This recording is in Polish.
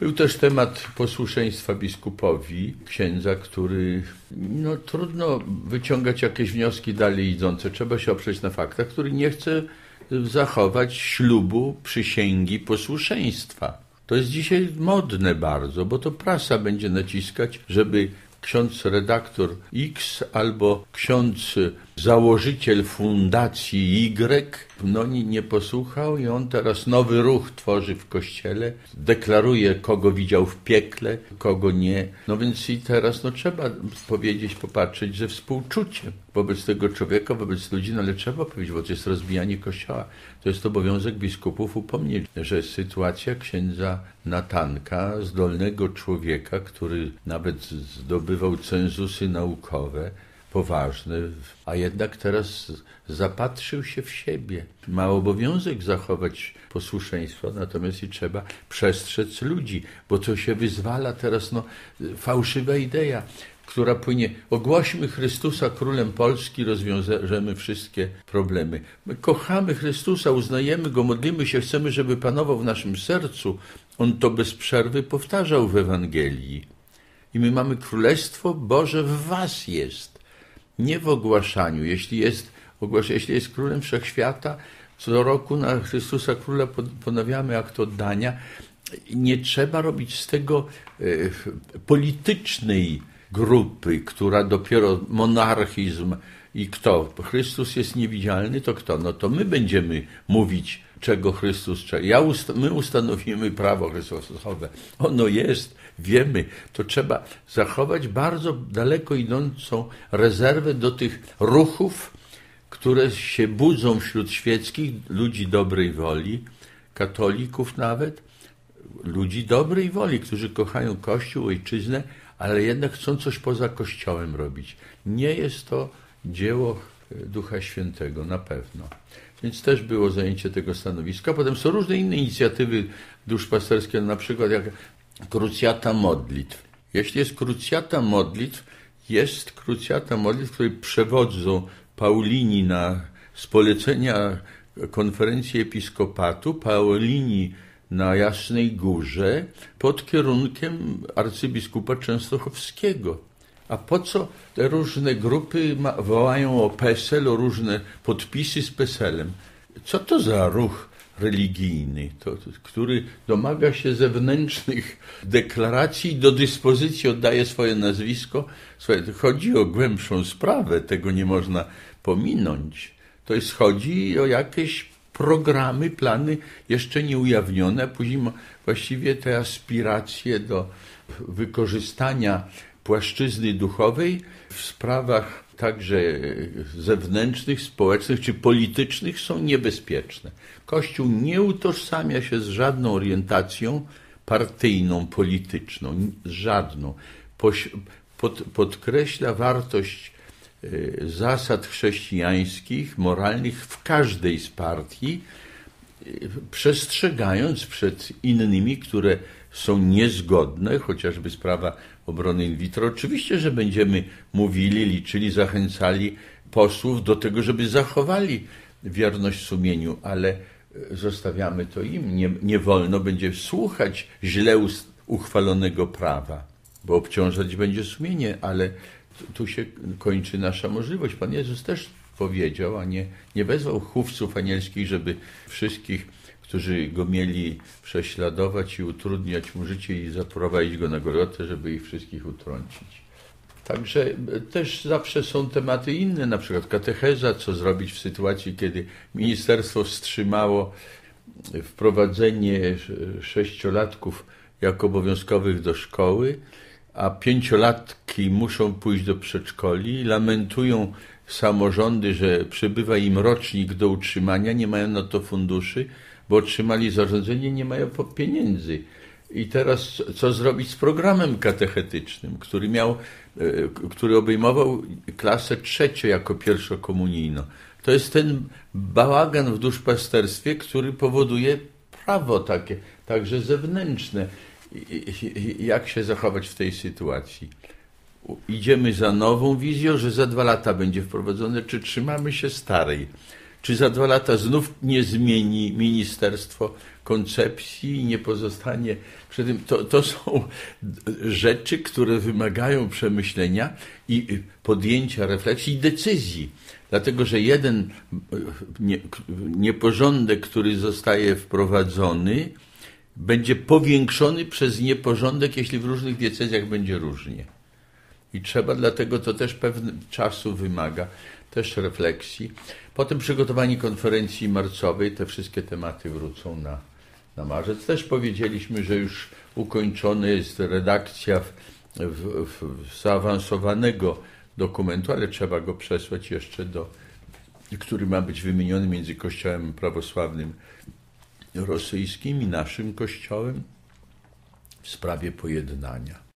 Był też temat posłuszeństwa biskupowi, księdza, który, trudno wyciągać jakieś wnioski dalej idące. Trzeba się oprzeć na faktach, który nie chce zachować ślubu, przysięgi posłuszeństwa. To jest dzisiaj modne bardzo, bo to prasa będzie naciskać, żeby ksiądz redaktor X albo ksiądz założyciel fundacji Y nie posłuchał i on teraz nowy ruch tworzy w kościele, deklaruje, kogo widział w piekle, kogo nie. Więc i teraz trzeba powiedzieć, popatrzeć, że współczucie wobec tego człowieka, wobec ludzi, ale trzeba powiedzieć, bo to jest rozbijanie kościoła. To jest obowiązek biskupów upomnieć, że sytuacja księdza Natanka, zdolnego człowieka, który nawet zdobywał cenzusy naukowe, poważne, a jednak teraz zapatrzył się w siebie. Ma obowiązek zachować posłuszeństwo, natomiast i trzeba przestrzec ludzi, bo to się wyzwala teraz fałszywa idea, która płynie: ogłośmy Chrystusa królem Polski, rozwiążemy wszystkie problemy. My kochamy Chrystusa, uznajemy Go, modlimy się, chcemy, żeby panował w naszym sercu. On to bez przerwy powtarzał w Ewangelii. I my mamy Królestwo Boże w was jest. Nie w ogłaszaniu. Jeśli jest królem wszechświata, co roku na Chrystusa Króla ponawiamy akt oddania. Nie trzeba robić z tego politycznej grupy, która dopiero monarchizm i kto? Chrystus jest niewidzialny, to kto? To my będziemy mówić, czego Chrystus czeka. My ustanowimy prawo Chrystusowe. Ono jest, wiemy. To trzeba zachować bardzo daleko idącą rezerwę do tych ruchów, które się budzą wśród świeckich, ludzi dobrej woli, katolików nawet, ludzi dobrej woli, którzy kochają Kościół, ojczyznę, ale jednak chcą coś poza Kościołem robić. Nie jest to dzieło Ducha Świętego, na pewno. Więc też było zajęcie tego stanowiska. Potem są różne inne inicjatywy duszpasterskie, na przykład jak krucjata modlitw. Jeśli jest krucjata modlitw, której przewodzą Paulini z polecenia konferencji episkopatu, Paulini na Jasnej Górze pod kierunkiem arcybiskupa częstochowskiego. A po co te różne grupy wołają o PESEL, o różne podpisy z PESEL-em? Co to za ruch religijny, który domaga się zewnętrznych deklaracji i do dyspozycji oddaje swoje nazwisko? Chodzi o głębszą sprawę, tego nie można pominąć. Chodzi o jakieś programy, plany jeszcze nie ujawnione, a później właściwie te aspiracje do wykorzystania płaszczyzny duchowej w sprawach także zewnętrznych, społecznych czy politycznych są niebezpieczne. Kościół nie utożsamia się z żadną orientacją partyjną, polityczną, żadną. Podkreśla wartość zasad chrześcijańskich, moralnych w każdej z partii, przestrzegając przed innymi, które są niezgodne, chociażby sprawa obrony in vitro. Oczywiście, że będziemy mówili, liczyli, zachęcali posłów do tego, żeby zachowali wierność sumieniu, ale zostawiamy to im. Nie wolno będzie słuchać źle uchwalonego prawa, bo obciążać będzie sumienie, ale tu się kończy nasza możliwość. Pan Jezus też powiedział, a nie wezwał chówców anielskich, żeby wszystkich, którzy go mieli prześladować i utrudniać mu życie i zaprowadzić go na Golgotę, żeby ich wszystkich utrącić. Także też zawsze są tematy inne, na przykład katecheza, co zrobić w sytuacji, kiedy ministerstwo wstrzymało wprowadzenie 6-latków jako obowiązkowych do szkoły, a 5-latki muszą pójść do przedszkoli, lamentują samorządy, że przybywa im rocznik do utrzymania, nie mają na to funduszy, bo otrzymali zarządzenie, nie mają pieniędzy. I teraz co zrobić z programem katechetycznym, który obejmował klasę 3 jako pierwszokomunijną. To jest ten bałagan w duszpasterstwie, który powoduje prawo takie, także zewnętrzne. Jak się zachować w tej sytuacji? Idziemy za nową wizją, że za 2 lata będzie wprowadzone, czy trzymamy się starej? Czy za 2 lata znów nie zmieni ministerstwo koncepcji i nie pozostanie przy tym? To są rzeczy, które wymagają przemyślenia i podjęcia refleksji i decyzji. Dlatego, że jeden nieporządek, który zostaje wprowadzony, będzie powiększony przez nieporządek, jeśli w różnych diecezjach będzie różnie. I trzeba, dlatego to też pewnego czasu wymaga, też refleksji. Potem przygotowanie konferencji marcowej, te wszystkie tematy wrócą na marzec. Też powiedzieliśmy, że już ukończona jest redakcja zaawansowanego dokumentu, ale trzeba go przesłać jeszcze który ma być wymieniony między Kościołem prawosławnym rosyjskim i naszym Kościołem w sprawie pojednania.